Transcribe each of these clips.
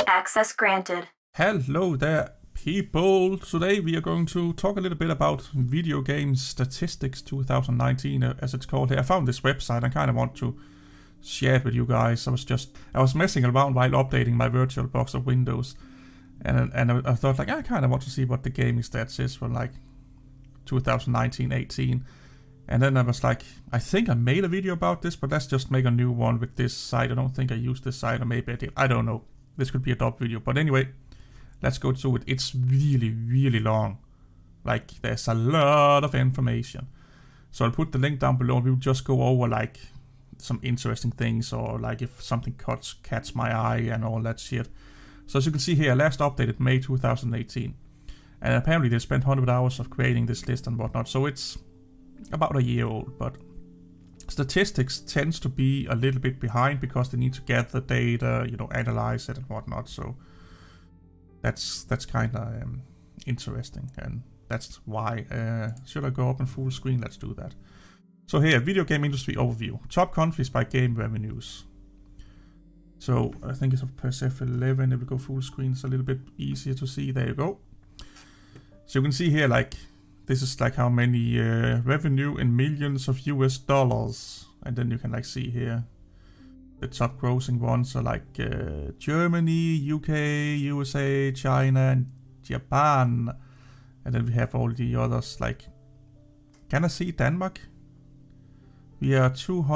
Access granted. Hello there, people. Today we are going to talk a little bit about video game statistics 2019, as it's called here. I found this website and kind of want to share it with you guys. I was messing around while updating my VirtualBox of Windows, and I thought, like, I kind of want to see what the gaming stats is for like 2019-18. And then I was like, I think I made a video about this, but let's just make a new one with this site. I don't think I used this site, or maybe I did. I don't know. This could be a dub video. But anyway, let's go to it. It's really, really long. Like, there's a lot of information. So I'll put the link down below. We'll just go over, like, some interesting things, or like if something catch my eye and all that shit. So as you can see here, last updated May 2018. And apparently they spent 100 hours of creating this list and whatnot. So it's about a year old, but statistics tends to be a little bit behind because they need to gather data, you know, analyze it and whatnot. So that's kind of interesting, and that's why. Should I go up in full screen? Let's do that. So here, video game industry overview. Top countries by game revenues. So I think it's per F11. If we go full screen, it's a little bit easier to see. There you go. So you can see here, like, this is like how many revenue in millions of US dollars. And then you can like see here the top grossing ones are like Germany, UK, USA, China, and Japan. And then we have all the others, like, can I see Denmark? We are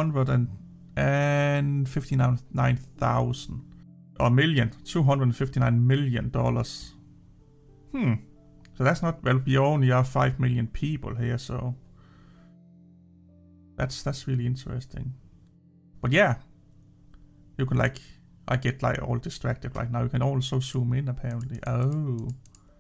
259,000 or million, $259 million. So that's not, well, we only are 5 million people here, so that's really interesting. But yeah, you can, like, I get like all distracted right now. You can also zoom in apparently. Oh,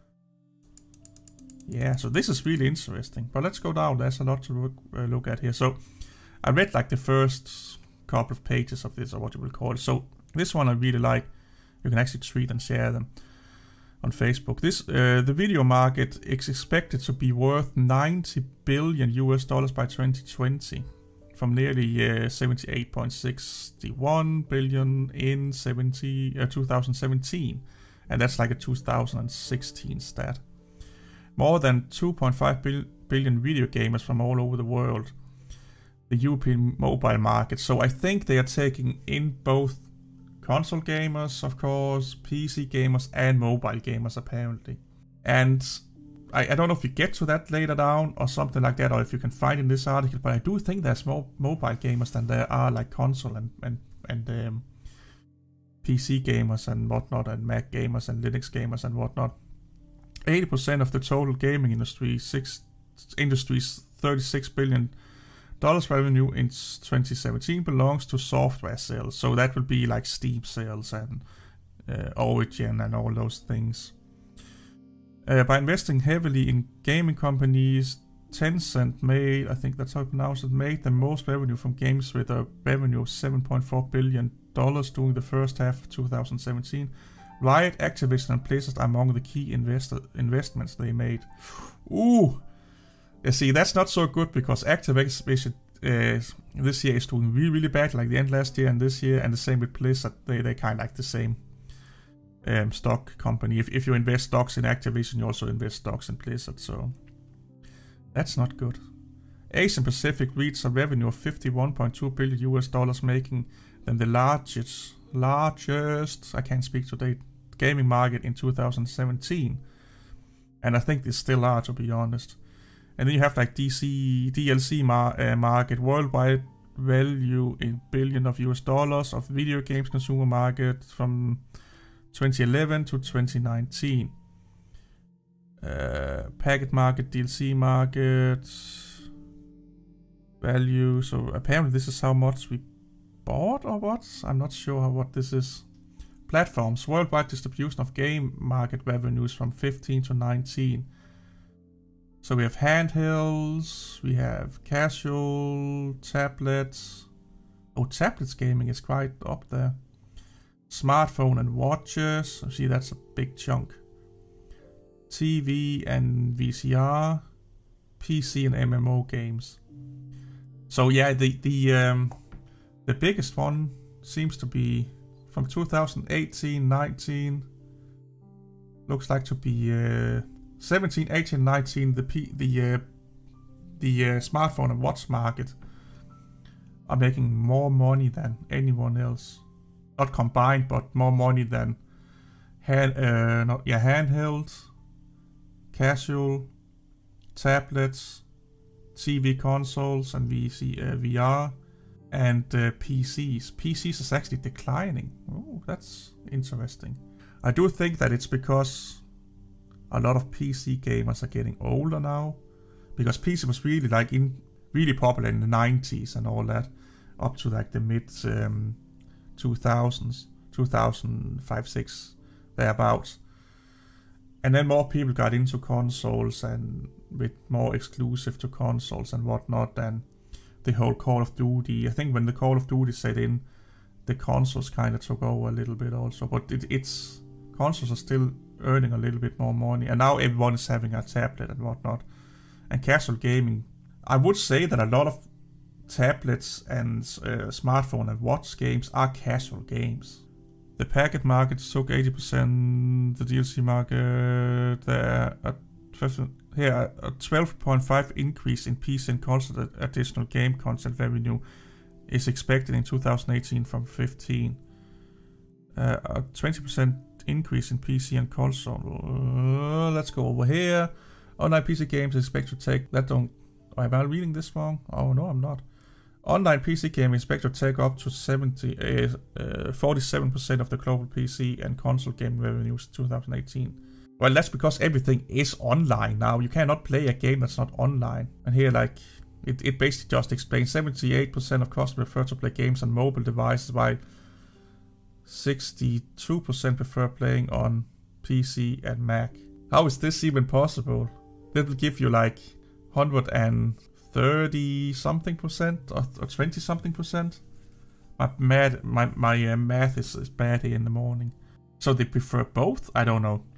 yeah, so this is really interesting. But let's go down. There's a lot to look at here. So I read like the first couple of pages of this, or what you will call it. So this one I really like. You can actually tweet and share them on Facebook. This the video market is expected to be worth $90 billion US by 2020, from nearly 78.61 billion in 2017, and that's like a 2016 stat. More than 2.5 billion video gamers from all over the world. The European mobile market. So I think they are taking in both console gamers, of course, PC gamers, and mobile gamers apparently. And I don't know if we get to that later down or something like that, or if you can find in this article, but I do think there's more mobile gamers than there are like console and PC gamers and whatnot, and Mac gamers and Linux gamers and whatnot. 80% of the total gaming industry's $36 billion revenue in 2017 belongs to software sales. So that will be like Steam sales and Origin and all those things. By investing heavily in gaming companies, Tencent made, I think that's how you pronounce it, made the most revenue from games with a revenue of $7.4 billion during the first half of 2017. Riot, Activision, and Blizzard are among the key investments they made. Ooh! You see, that's not so good, because Activision this year is doing really, really bad, like the end last year and this year, and the same with Blizzard. They kind of like the same stock company. If you invest stocks in Activision, you also invest stocks in Blizzard, so that's not good. Asian Pacific reached a revenue of $51.2 billion US, making them the largest, I can't speak today, gaming market in 2017. And I think it's still large, to be honest. And then you have like DLC market, worldwide value in billion of US dollars of video games consumer market from 2011 to 2019. Packet market, DLC market, value. So apparently this is how much we bought or what? I'm not sure what this is. Platforms, worldwide distribution of game market revenues from 15 to 19. So we have handhelds, we have casual, tablets. Oh, tablets gaming is quite up there. Smartphone and watches. So see, that's a big chunk. TV and VCR, PC and MMO games. So yeah, the biggest one seems to be from 2018-19. Looks like to be 17, 18, 19. The smartphone and watch market are making more money than anyone else. Not combined, but more money than handheld, casual, tablets, TV consoles, and VR, and PCs. PCs is actually declining. Oh, that's interesting. I do think that it's because a lot of PC gamers are getting older now, because PC was really like really popular in the 90s and all that, up to like the mid 2000s, 2005, 6, thereabouts. And then more people got into consoles and with more exclusive to consoles and whatnot than the whole Call of Duty. I think when the Call of Duty set in, the consoles kind of took over a little bit also. But it's consoles are still earning a little bit more money. And now everyone is having a tablet and whatnot. And casual gaming, I would say that a lot of tablets and smartphone and watch games are casual games. The packet market took 80%, the DLC market, a 12.5 increase in PC and console additional game content revenue is expected in 2018 from 15. A 20% increase in PC and console. Let's go over here. Online PC games expect to take that don't. Am I reading this wrong? Oh no, I'm not. Online PC game expect to take up to 47% of the global PC and console game revenues in 2018. Well, that's because everything is online now. You cannot play a game that's not online. And here, like, it basically just explains 78% of customers prefer to play games on mobile devices, while 62% prefer playing on PC and Mac. How is this even possible? That will give you like 130 something percent or 20 something percent. My math is bad here in the morning. So they prefer both? I don't know.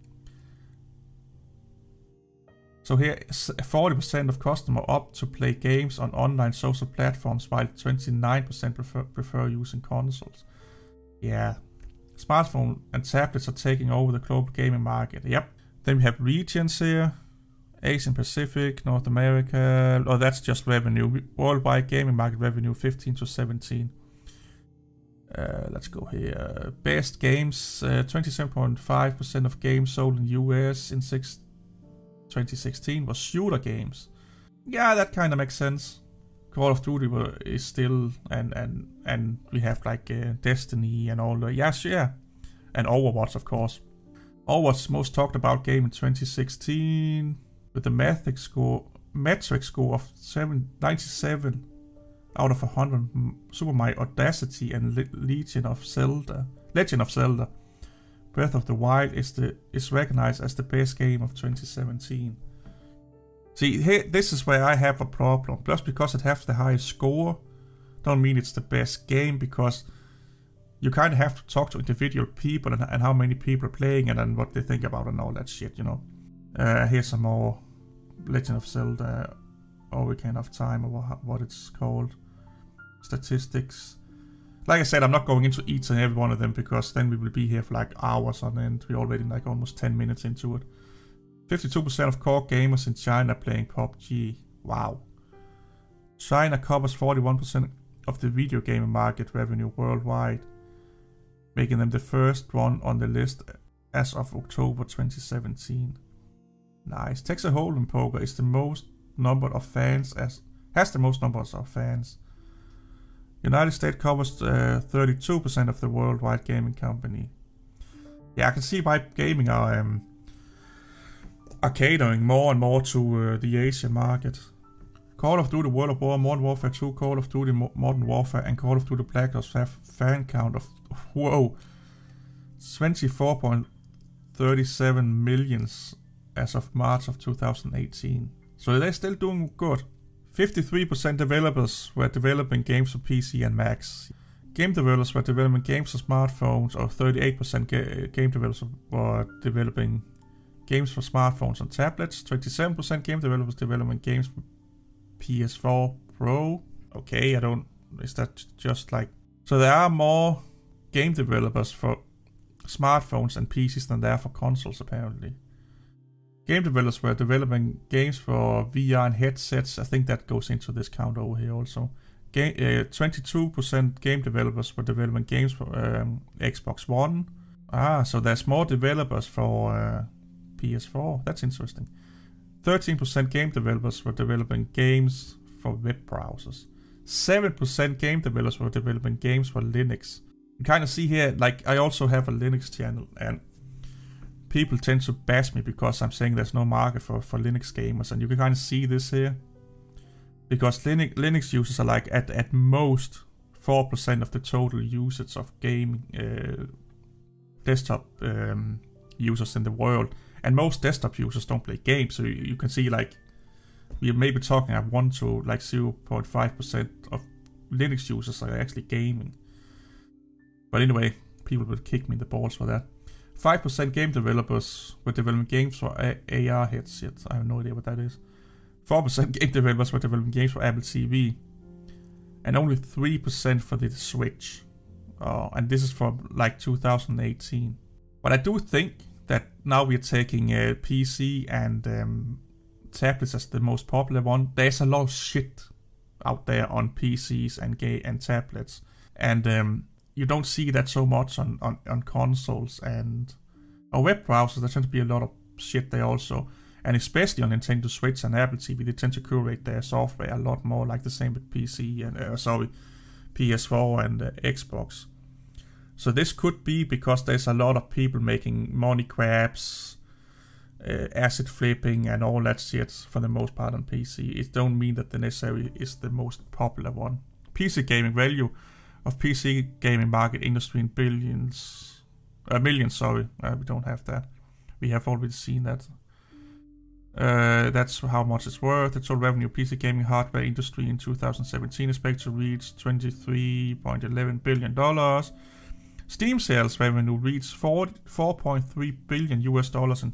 So here 40% of customers opt to play games on online social platforms, while 29% prefer using consoles. Yeah. Smartphone and tablets are taking over the global gaming market. Yep. Then we have regions here. Asian Pacific, North America. Oh, that's just revenue. Worldwide gaming market revenue 15 to 17. Let's go here. Best games. 27.5% of games sold in US in 2016 was shooter games. Yeah, that kind of makes sense. Call of Duty is still and we have like Destiny and all the yeah, and Overwatch of course. Overwatch most talked about game in 2016 with the metric score of 97 out of 100. Super Mario Odyssey and Legend of Zelda. Breath of the Wild is recognized as the best game of 2017. See, here, this is where I have a problem. Just because it has the highest score, don't mean it's the best game, because you kind of have to talk to individual people and how many people are playing it and what they think about and all that shit, you know. Here's some more Legend of Zelda, Ocarina of Time, or what it's called. Statistics. Like I said, I'm not going into each and every one of them, because then we will be here for like hours on end. We're already like almost 10 minutes into it. 52% of core gamers in China are playing PUBG. Wow. China covers 41% of the video game market revenue worldwide, making them the first one on the list as of October 2017. Nice. Texas Hold'em Poker is the most number of fans has the most numbers of fans. United States covers 32% of the worldwide gaming company. Yeah, I can see why gaming are catering more and more to the Asian market. Call of Duty World of War, Modern Warfare 2, Call of Duty Modern Warfare, and Call of Duty Black Ops have fan count of 24.37 million as of March of 2018. So they're still doing good. 53% developers were developing games for PC and Macs. Game developers were developing games for smartphones, or 38% game developers were developing games for smartphones and tablets. 27% game developers developing games for PS4 Pro. Okay, is that just like... So there are more game developers for smartphones and PCs than there are for consoles, apparently. Game developers were developing games for VR and headsets. I think that goes into this count over here also. 22% game developers were developing games for Xbox One. So there's more developers for PS4. That's interesting. 13% game developers were developing games for web browsers. 7% game developers were developing games for Linux. You kind of see here, like, I also have a Linux channel, and people tend to bash me because I'm saying there's no market for Linux gamers, and you can kind of see this here. Because Linux users are like at most 4% of the total usage of gaming desktop users in the world. And most desktop users don't play games, so you can see like we're maybe talking at 1 to like 0.5% of Linux users are actually gaming. But anyway, people will kick me in the balls for that. 5% game developers were developing games for AR headsets. I have no idea what that is. 4% game developers were developing games for Apple TV. And only 3% for the Switch. And this is for like 2018. But I do think that now we're taking PC and tablets as the most popular one. There's a lot of shit out there on PCs and tablets. And you don't see that so much on consoles and web browsers. There tend to be a lot of shit there also. And especially on Nintendo Switch and Apple TV, they tend to curate their software a lot more, like the same with PC and PS4 and Xbox. So this could be because there's a lot of people making money grabs, asset flipping, and all that shit for the most part on PC. It don't mean that the necessarily is the most popular one. PC gaming value of PC gaming market industry in millions. We don't have that. We have already seen that. That's how much it's worth. The total revenue of PC gaming hardware industry in 2017 is expected to reach $23.11 billion. Steam sales revenue reached $4.3 billion in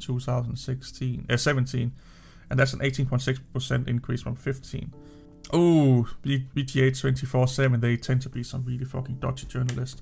2017, and that's an 18.6% increase from 15. Oh, VGA 24/7, they tend to be some really fucking dodgy journalists.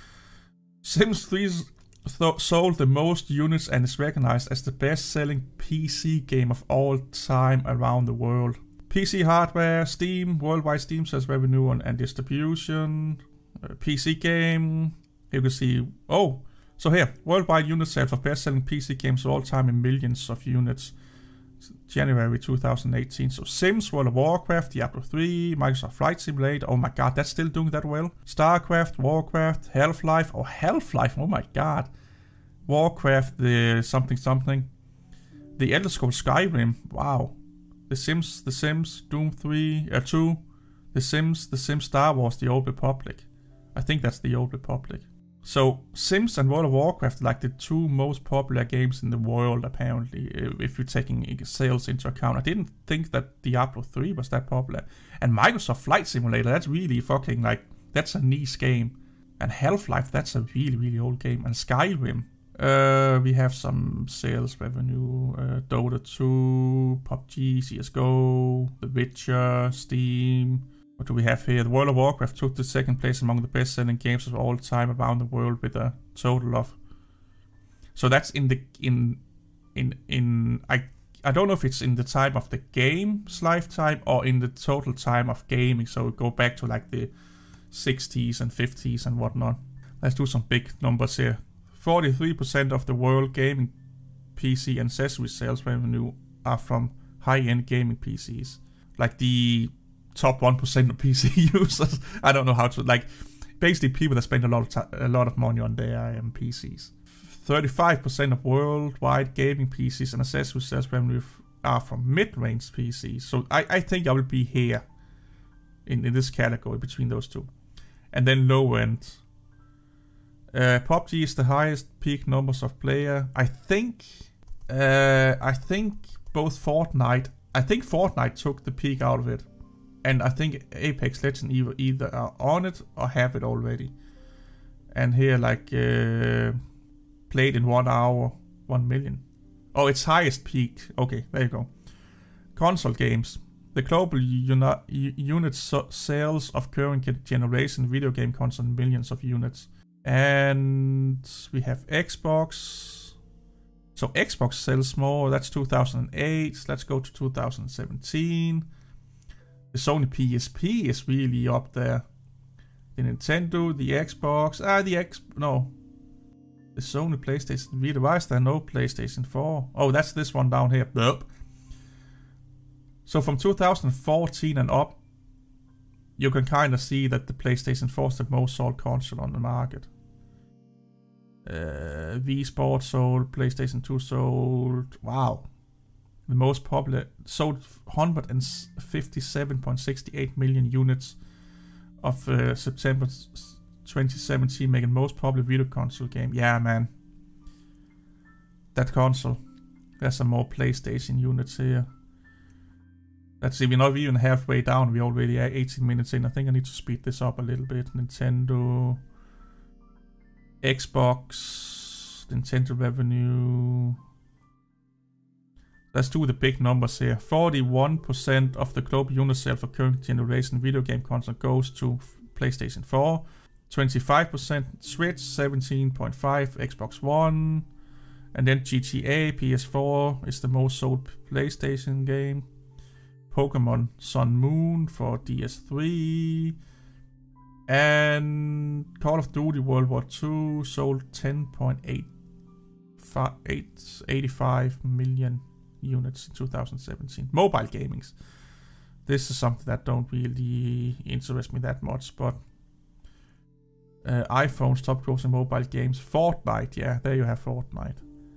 Sims 3 sold the most units and is recognized as the best-selling PC game of all time around the world. PC hardware, Steam, worldwide Steam sales revenue and distribution, PC game. You can see, so here, worldwide unit sales of best-selling PC games of all time in millions of units. January 2018. So Sims, World of Warcraft, Diablo 3, Microsoft Flight Simulator. Oh my god, that's still doing that well. StarCraft, Warcraft, Half-Life. Oh, Half-Life, oh my god. Warcraft, the something. The Elder Scrolls Skyrim, wow. The Sims, Doom 2. The Sims Star Wars, The Old Republic. I think that's The Old Republic. So Sims and World of Warcraft are like the two most popular games in the world, apparently, if you're taking sales into account. I didn't think that Diablo 3 was that popular. And Microsoft Flight Simulator, that's really fucking like, that's a niche game. And Half-Life, that's a really, really old game. And Skyrim, we have some sales revenue, Dota 2, PUBG, CSGO, The Witcher, Steam. What do we have here? The World of Warcraft took the second place among the best-selling games of all time around the world with a total of. So that's I don't know if it's in the time of the game's lifetime or in the total time of gaming. So go back to like the 60s and 50s and whatnot. Let's do some big numbers here. 43% of the world gaming PC and accessory sales revenue are from high-end gaming PCs. Like the top 1% of PC users. I don't know how to, like, basically people that spend a lot of money on their PCs. 35% of worldwide gaming PCs and accessory sales revenue are from mid-range PCs. So I think I will be here in this category between those two. And then low end. PUBG is the highest peak numbers of player. I think both Fortnite. I think Fortnite took the peak out of it. And I think Apex Legends either are on it or have it already. And here, like, played in 1 hour, 1 million. Oh, its highest peak. Okay, there you go. Console games. The global unit sales of current generation video game console millions of units. And we have Xbox. So Xbox sells more. That's 2008. Let's go to 2017. The Sony PSP is really up there. The Nintendo, the Xbox, the Sony PlayStation Vita. Why is there no PlayStation 4? Oh, that's this one down here. Nope. So from 2014 and up, you can kind of see that the PlayStation 4 is the most sold console on the market. Wii Sports sold, PlayStation 2 sold. Wow. The most popular, sold 157.68 million units of September 2017, making most popular video console game. Yeah, man. That console. There's some more PlayStation units here. Let's see, we're not even halfway down. We're already at 18 minutes in. I think I need to speed this up a little bit. Nintendo, Xbox, Nintendo revenue. Let's do the big numbers here. 41% of the global unit sale for current generation video game console goes to PlayStation 4. 25% Switch, 17.5% Xbox One. And then GTA, PS4 is the most sold PlayStation game. Pokemon Sun Moon for DS3. And Call of Duty World War II sold 10.85 million units in 2017. Mobile gamings. This is something that don't really interest me that much, but iPhone's top grossing mobile games. Fortnite, yeah, there you have Fortnite.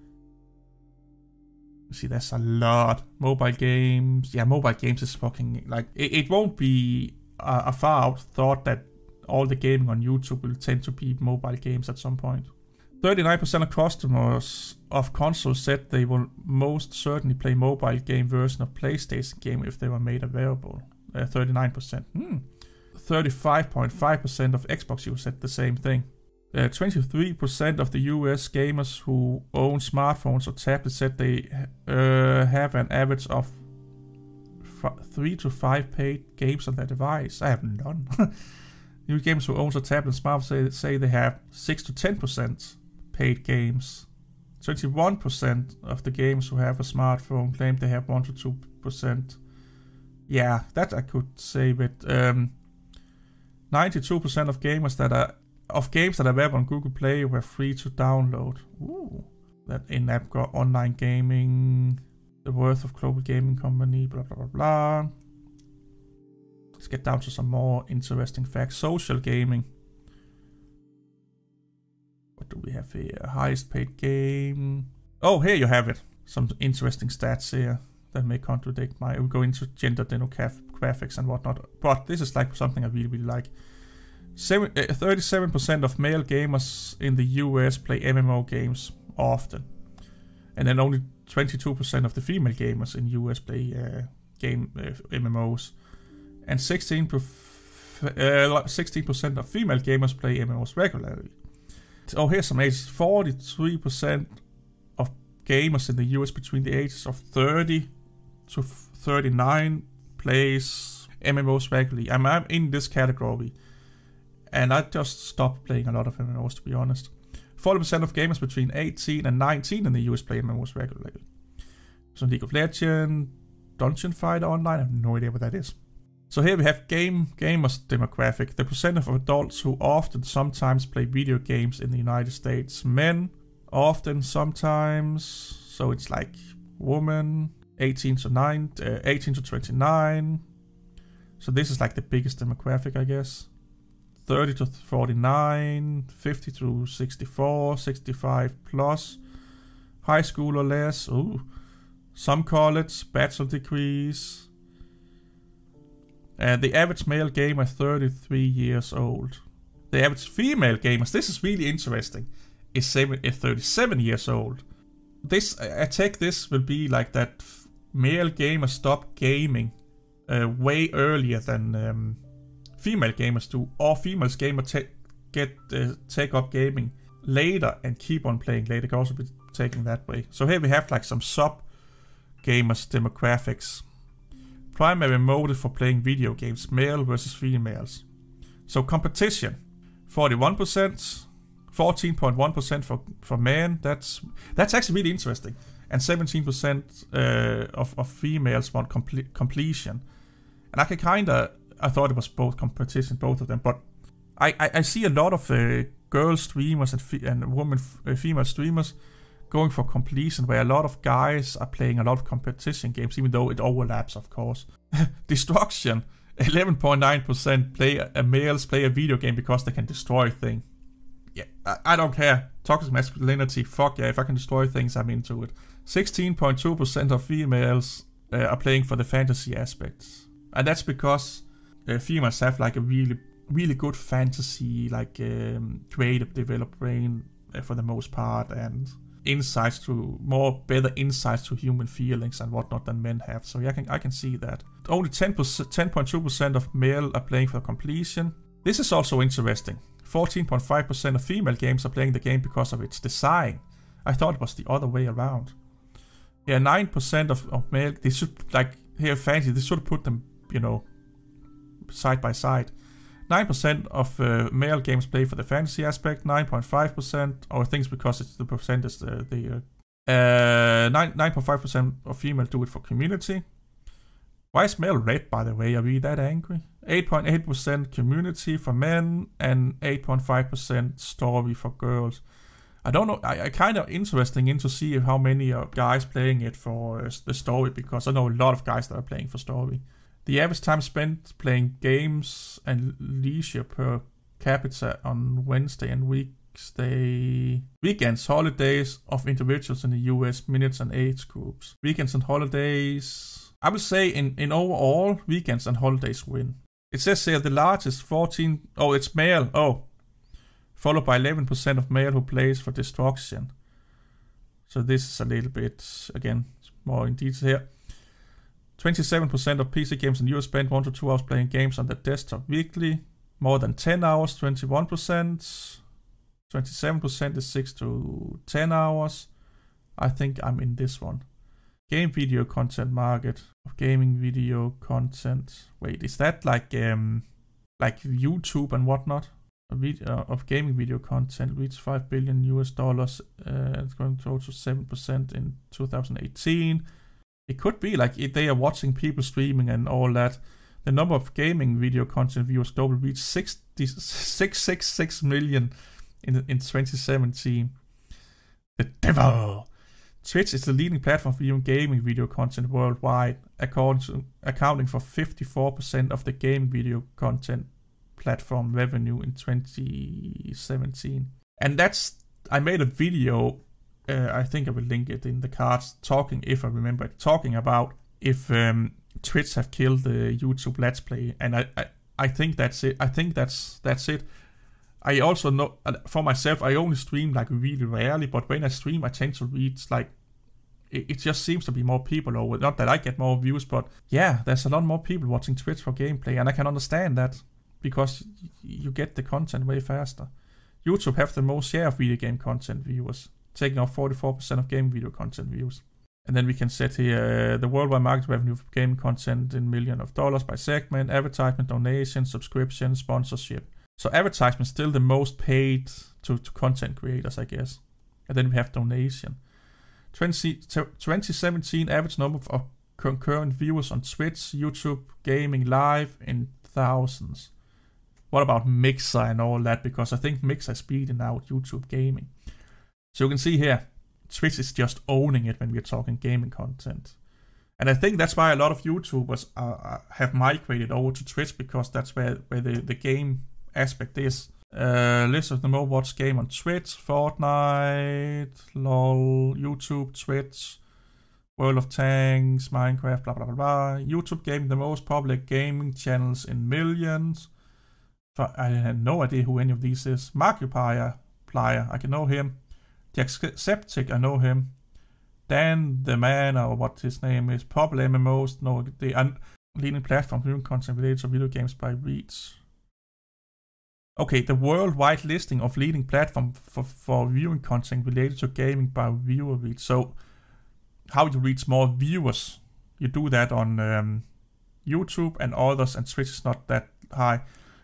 See, there's a lot. Mobile games. Yeah, mobile games is fucking like it won't be a far out thought that all the gaming on YouTube will tend to be mobile games at some point. 39% of customers of consoles said they will most certainly play mobile game version of PlayStation game if they were made available. 39%. 35.5% of Xbox users said the same thing. 23% of the US gamers who own smartphones or tablets said they have an average of 3 to 5 paid games on their device. I have none. New gamers who own a tablet and smartphone say they have 6 to 10% paid games. 21% of the gamers who have a smartphone claim they have 1 to 2%. Yeah, that I could say with 92% of gamers that are games that are available on Google Play were free to download. Ooh. That in-app got online gaming, the worth of global gaming company, blah blah blah blah. Let's get down to some more interesting facts. Social gaming. What do we have here? Highest paid game. Oh, here you have it. Some interesting stats here that may contradict my. We'll go into gender demographics and whatnot. But this is like something I really, really like. 37% of male gamers in the US play MMO games often. And then only 22% of the female gamers in US play MMOs. And 16% of female gamers play MMOs regularly. Oh, here's some ages. 43% of gamers in the US between the ages of 30 to 39 plays MMOs regularly. I'm in this category. And I just stopped playing a lot of MMOs, to be honest. 40% of gamers between 18 and 19 in the US play MMOs regularly. So League of Legends, Dungeon Fighter Online, I have no idea what that is. So here we have gamers demographic. The percent of adults who often sometimes play video games in the United States. Men, often, sometimes. So it's like women, 18 to 29. So this is like the biggest demographic, I guess. 30 to 49, 50 to 64, 65 plus, high school or less, some college, bachelor degrees. The average male gamer 33 years old. The average female gamers, this is really interesting, is 37 years old. I take this will be like that male gamers stop gaming way earlier than female gamers do, or female gamers take up gaming later and keep on playing later. It can also be taken that way. So here we have like some sub gamers demographics. Primary motive for playing video games, male versus females. So competition, 41%. 14.1% for men. That's actually really interesting. And 17% of females want completion. And I thought it was both competition, both of them. But I see a lot of girl streamers and female streamers going for completion, where a lot of guys are playing a lot of competition games, even though it overlaps, of course. Destruction. 11.9% males play a video game because they can destroy things. Yeah, I don't care. Toxic masculinity, fuck yeah, if I can destroy things, I'm into it. 16.2% of females are playing for the fantasy aspects. And that's because females have like a really, really good fantasy, like creative developed brain for the most part, and better insights to human feelings and whatnot than men have. So yeah, I can see that. Only 10.2% of male are playing for completion. This is also interesting. 14.5% of female games are playing the game because of its design. I thought it was the other way around. Yeah, 9% of male, they should, like, here fancy, they should put them, side by side. 9% of male games play for the fantasy aspect, 9.5%, or I think it's because it's the percentage, 9.5% of female do it for community. Why is male red, by the way? Are we that angry? 8.8% community for men, and 8.5% story for girls. I don't know, I kind of interesting to see how many guys playing it for the story, because I know a lot of guys that are playing for story. The average time spent playing games and leisure per capita on Wednesday and weekends, holidays of individuals in the US, minutes and age groups. Weekends and holidays, I would say in overall, weekends and holidays win. It says here the largest it's male, followed by 11% of male who plays for destruction. So this is a little bit, again, more in detail here. 27% of PC games in US spend 1 to 2 hours playing games on the desktop weekly. More than 10 hours, 21%. 27% is 6 to 10 hours. I think I'm in this one. Game video content market of gaming video content. Wait, is that like YouTube and whatnot? Of gaming video content reached $5 billion US. It's going to also 7% in 2018. It could be like if they are watching people streaming and all that. The number of gaming video content viewers globally reached 666 million in 2017. The devil! Twitch is the leading platform for viewing gaming video content worldwide, accounting for 54% of the gaming video content platform revenue in 2017. And I made a video, I think I will link it in the cards, talking about if Twitch have killed the YouTube Let's Play, and I think that's it. I think that's it. I also know, for myself, I only stream like really rarely, but when I stream, I tend to reach like, it just seems to be more people over. Not that I get more views, but yeah, there's a lot more people watching Twitch for gameplay, and I can understand that, because you get the content way faster. YouTube have the most share of video game content viewers, taking up 44% of game video content views. And then we can set here the worldwide market revenue for gaming content in millions of dollars by segment, advertisement, donation, subscription, sponsorship. So advertisement still the most paid to content creators, I guess. And then we have donation. 2017 average number of concurrent viewers on Twitch, YouTube, gaming live in thousands. What about Mixer and all that? Because I think Mixer is beating out YouTube gaming. So you can see here, Twitch is just owning it when we're talking gaming content. And I think that's why a lot of YouTubers have migrated over to Twitch, because that's where the game aspect is. List of the most watched game on Twitch: Fortnite, LOL, YouTube, Twitch, World of Tanks, Minecraft, blah blah blah blah. YouTube gaming, the most popular gaming channels in millions. I had no idea who any of these is. Markiplier, I can know him. Jacksepticeye, I know him. Dan the Man, or what his name is. Popular MMOs, no, they are leading platform viewing content related to video games by reach. Okay, the worldwide listing of leading platform for viewing content related to gaming by viewer reach. So, how you reach more viewers? You do that on YouTube and others, and Twitch is not that high.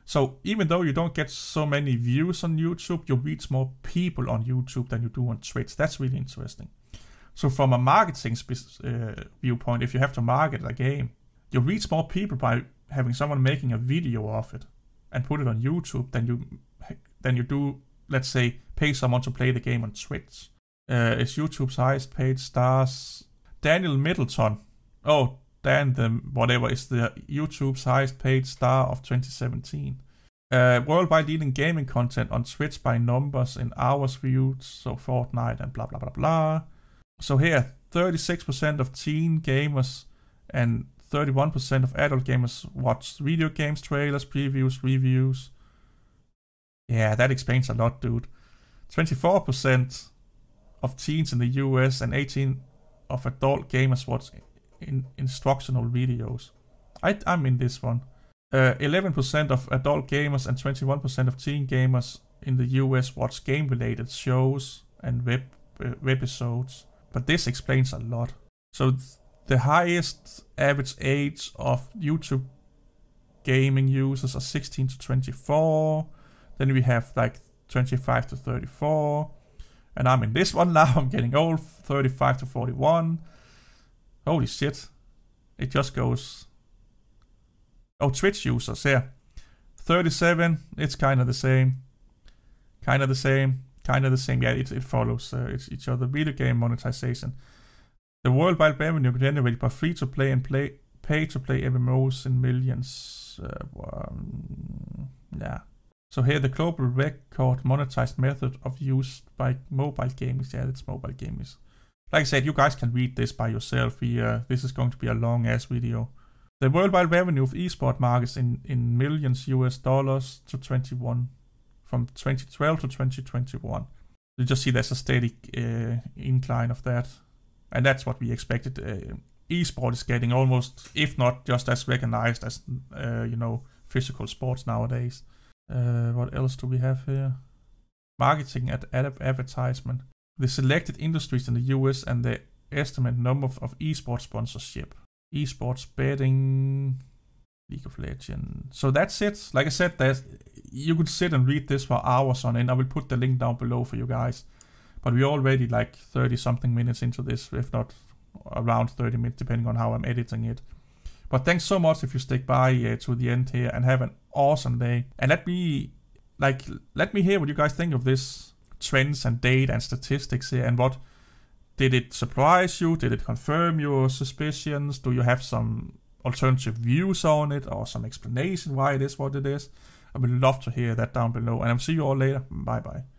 So even though you don't get so many views on YouTube, you reach more people on YouTube than you do on Twitch. That's really interesting. So from a marketing viewpoint, if you have to market a game, you reach more people by having someone making a video of it and put it on YouTube than you do, let's say, pay someone to play the game on Twitch. It's YouTube's highest paid stars. Daniel Middleton. Oh, Dan the whatever is the YouTube's highest paid star of 2017. Worldwide leading gaming content on Twitch by numbers in hours viewed. So Fortnite and blah blah blah blah. So here, 36% of teen gamers and 31% of adult gamers watch video games, trailers, previews, reviews. Yeah, that explains a lot, dude. 24% of teens in the US and 18% of adult gamers watch instructional videos. I'm in this one. 11% of adult gamers and 21% of teen gamers in the US watch game-related shows and webisodes. But this explains a lot. So the highest average age of YouTube gaming users are 16 to 24. Then we have like 25 to 34. And I'm in this one now. I'm getting old. 35 to 41. Holy shit. It just goes. Oh, Twitch users here. 37. It's kind of the same. Kind of the same. Kind of the same. Yeah, it follows each other. Video game monetization. The worldwide revenue generated by free-to-play and pay-to-play MMOs in millions. Yeah. So here the global record monetized method of use by mobile games. Yeah, it's mobile games. Like I said, you guys can read this by yourself. This is going to be a long ass video. The worldwide revenue of esports markets in millions US dollars to 21 from 2012 to 2021. You just see there's a steady incline of that. And that's what we expected. Esports is getting almost, if not just as recognized as, physical sports nowadays. What else do we have here? Marketing and advertisement. The selected industries in the US and the estimate number of esports sponsorship. Esports betting, League of Legends. So that's it. Like I said, you could sit and read this for hours on end. I will put the link down below for you guys. But we're already like 30 something minutes into this, if not around 30 minutes, depending on how I'm editing it. But thanks so much if you stick by to the end here, and have an awesome day. And let me hear what you guys think of this trends and data and statistics here, and what did it surprise you? Did it confirm your suspicions? Do you have some alternative views on it, or some explanation why it is what it is? I would love to hear that down below, and I'll see you all later. Bye bye.